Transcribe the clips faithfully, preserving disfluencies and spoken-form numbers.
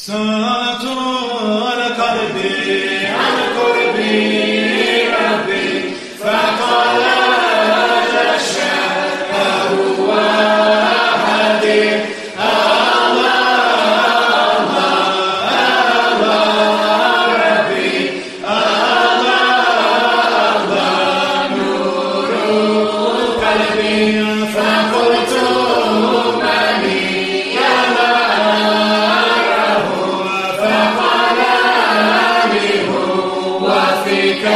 سألت قلبي عن قربي ربي فقال هذا الشهر وحدي الله الله الله ربي الله الله نور قلبي فقلت فيك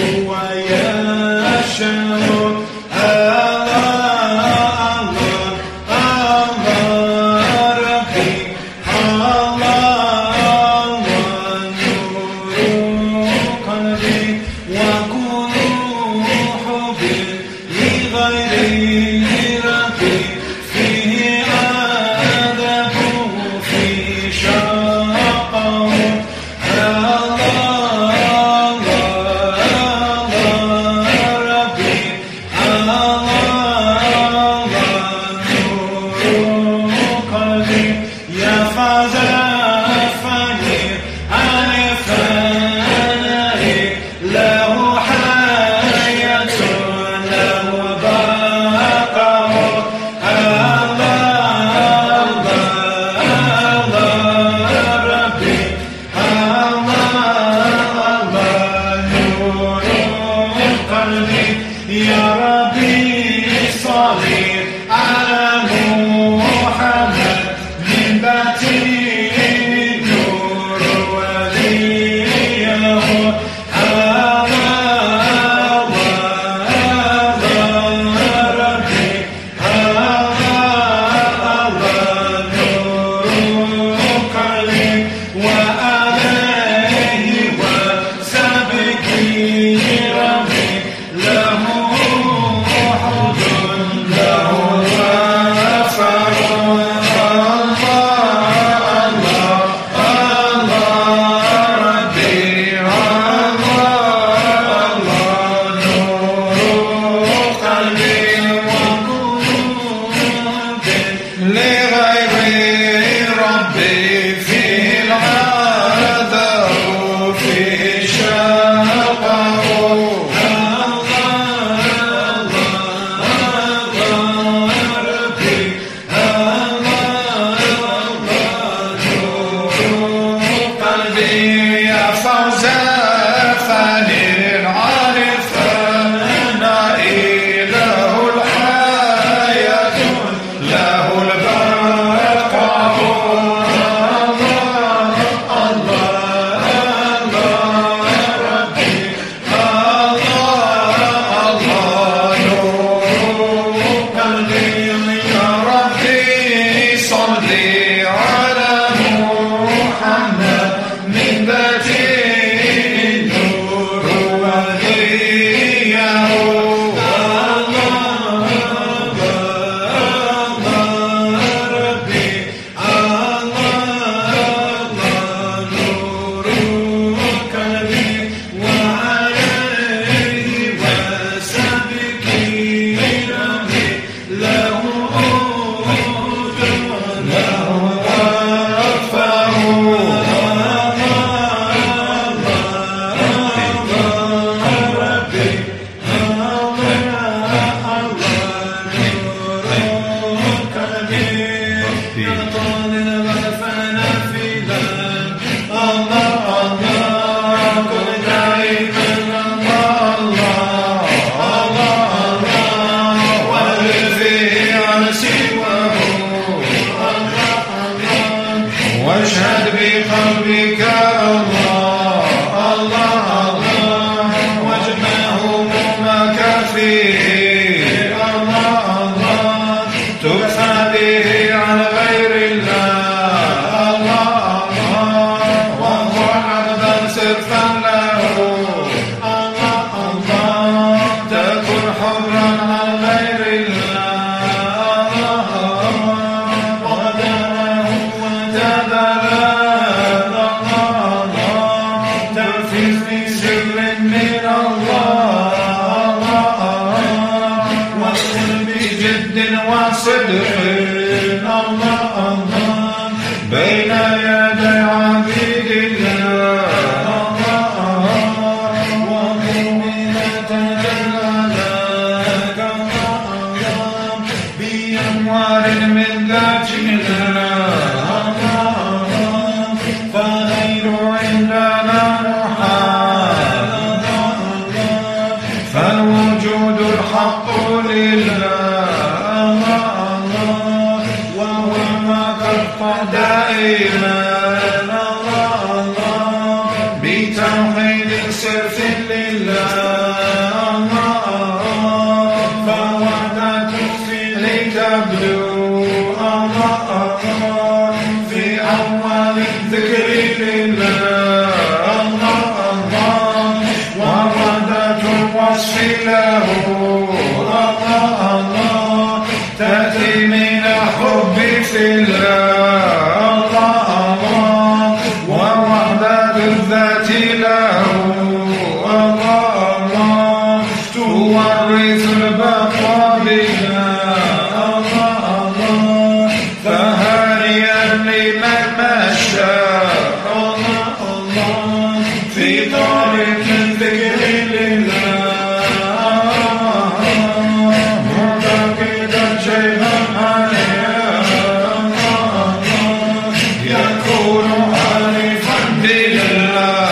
بتوحيد صرف لله الوصف له الله الله تأتي من الحب في الله الله ووحدة الذات له الله الله تورث البقاء بالله الله الله فهنيئا لمن مشى الله الله في طريق الذكر لله معتقدا شيئا عليه الله يكون عارفا بالله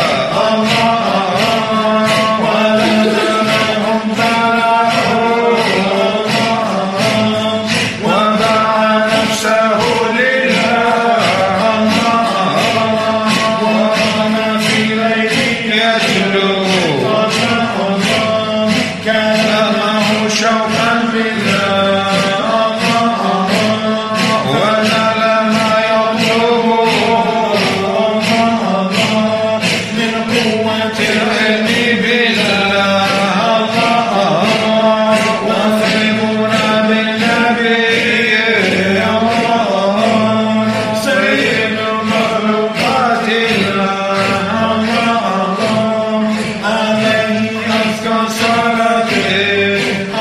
الله ولدهم تلعوا وباع نفسه لله وأنا في ليل يتلو كلامه شوقا بالله ونال ما يطلبه من قوة العلم بالله واثقون بالنبي سيد المخلوقات الله عليه أزكى صلاته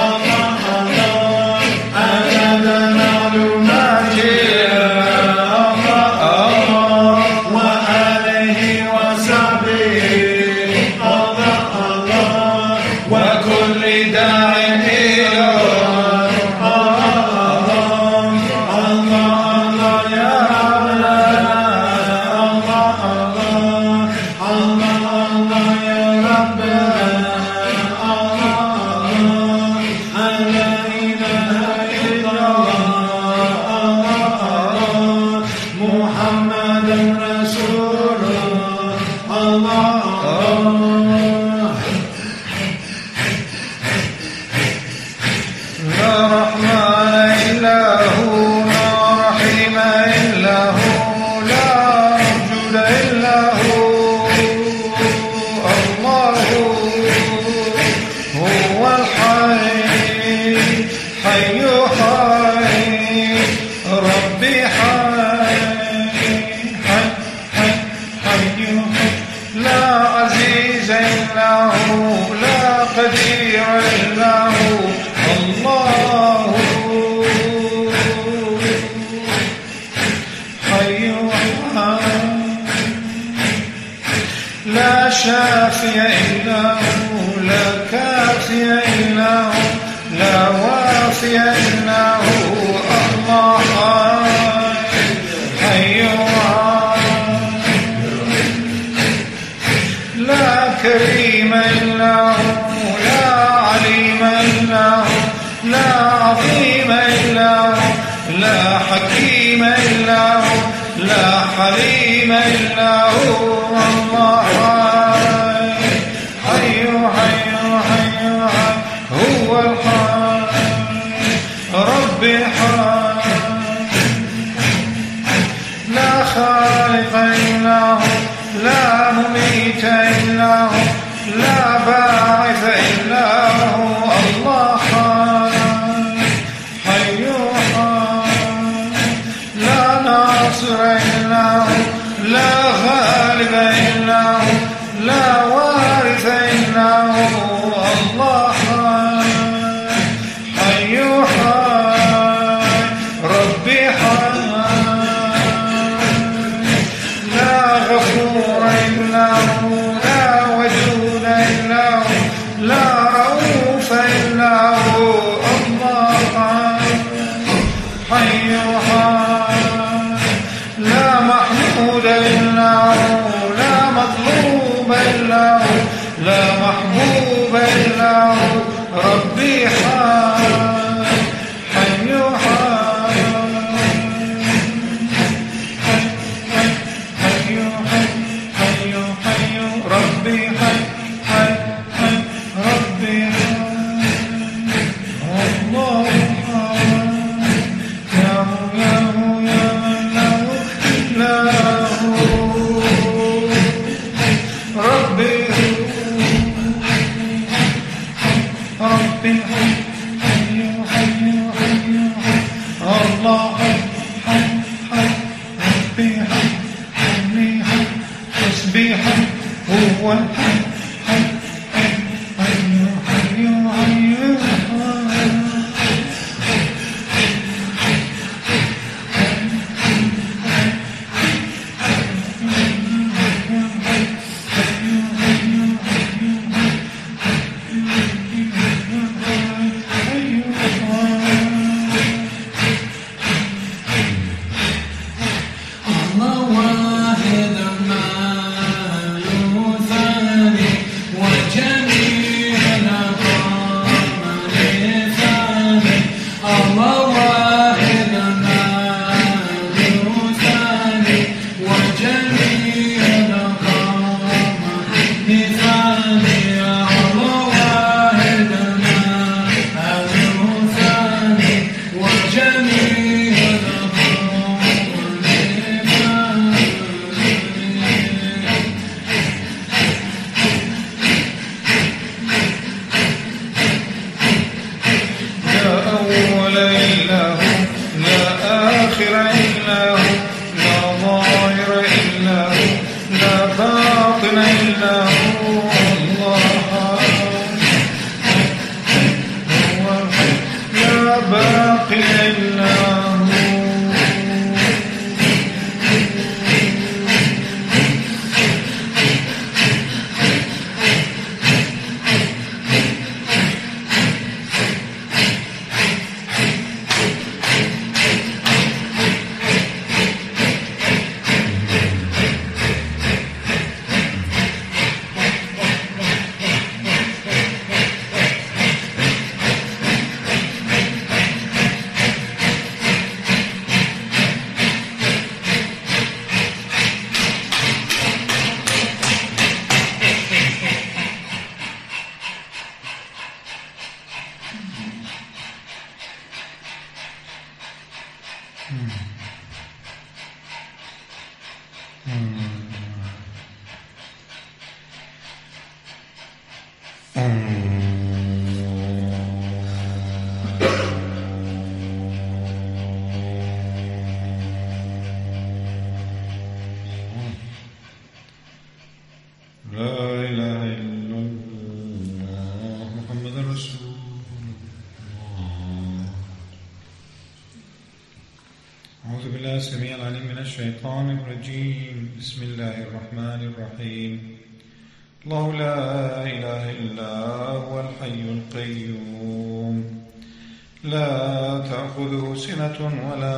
عدد معلوماته وآله وصحبه وكل داع إلى الله الله يا الله الله الله يا رب الله لا إله إلا الله محمد رسول الله لا رحمن إلا هو لا رحيم إلا هو لا موجود إلا هو الله هو الحي حي حي ربي حي حي حي حي لا عزيز إلا هو لا قدير إلا هو الله حي حي لا شافي إلا هو لا كافي إلا هو لا وافي إلا هو الله حي لا كريم إلا هو لا عليم إلا هو لا عظيم إلا هو لا حكيم إلا هو لا حليم إلا هو الله حي حي حي حي هو الحي ربي حي لا خالق إلا هو لا مميت إلا هو لا باعث إلا هو الله حي حي لا ناصر إلا هو لا غالب إلا هو لا وارث إلا هو الله حي حي ربي حي لا غفور إلا هو لا ودود إلا هو لا رؤوف إلا هو الله حي حي لا محمود إلا هو لا مطلوب إلا هو لا محبوب إلا هو ربي حي حي حي حي حي حي ربي حي حي حي ربي الله يا يا يا من له ربي ربي حي حي حي حي حي الله حي حي حي ربي حي حي حي حسبي حي هو الحي حي حي حي حي حي السميع العليم من الشيطان الرجيم. بسم الله الرحمن الرحيم. الله لا إله إلا هو الحي القيوم لا تأخذه سنة ولا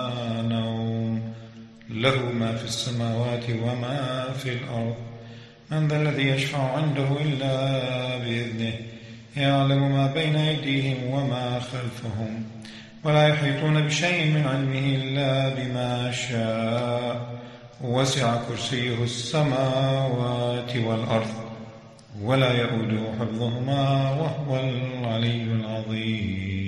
نوم له ما في السماوات وما في الأرض من ذا الذي يشفع عنده إلا بإذنه يعلم ما بين أيديهم وما خلفهم ولا يحيطون بشيء من علمه إلا بما شاء وسع كرسيه السماوات والأرض ولا يؤوده حفظهما وهو العلي العظيم.